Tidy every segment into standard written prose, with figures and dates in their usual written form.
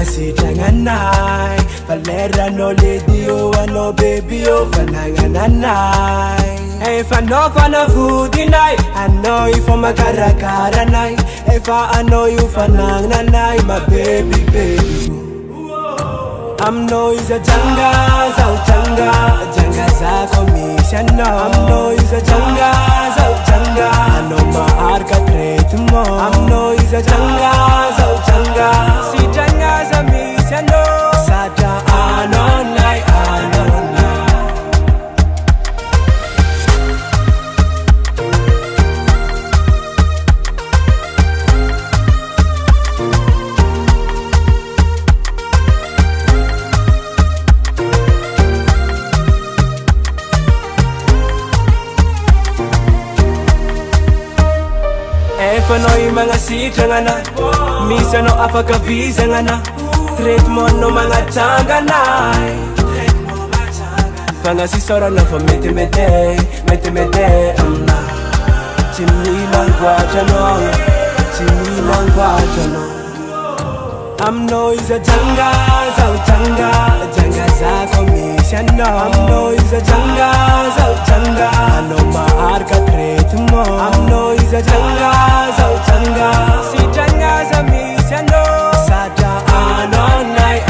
Mangasithanganay Valera no lady oh no baby oh Fanangananay If I know for no food tonight I know you for my karakara night If I know you fananganay my baby baby I'm no is a janga, so janga zako mishano. I'm no is a janga, so janga. I know my heart got great more. I'm no is a janga, so janga. Si janga za mishano. Sada anonai. Panoy mga sitra nga na Misa no afaka visa nga na Treat mo no mga tanga na Fanga si sora no fa mete am na Chimilang kwacha no I'm no is a janga, so janga zako misha no I'm no is a janga, so janga I know my heart got great mo I'm no is a janga, so janga Si janga za misha no Sada anonai.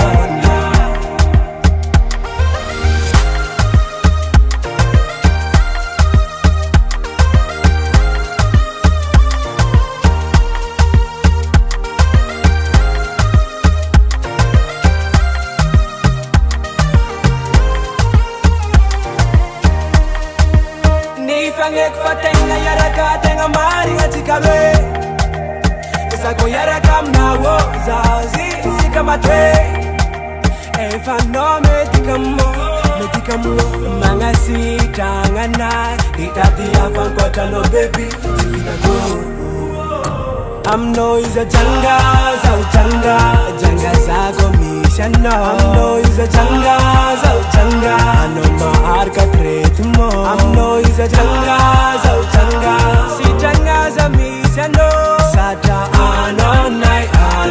Fangek fatenga yaraka tenga mari ngatikame Isa ko yaraka mnawo zazi zikamate Efa no metikamo Mangasithanganay Itati afankwata no baby Zikitago I'm no is a janga, so janga zako mishano I'm no is a janga, so janga I know my heart got great mo I'm no is a janga, so janga Si janga za mishano Sada anonai.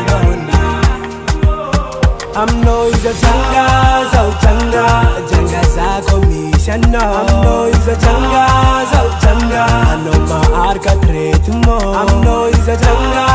I'm no is a janga, so janga zako mishano I'm no is a janga, so janga I know my heart got great mo I'm no is a janga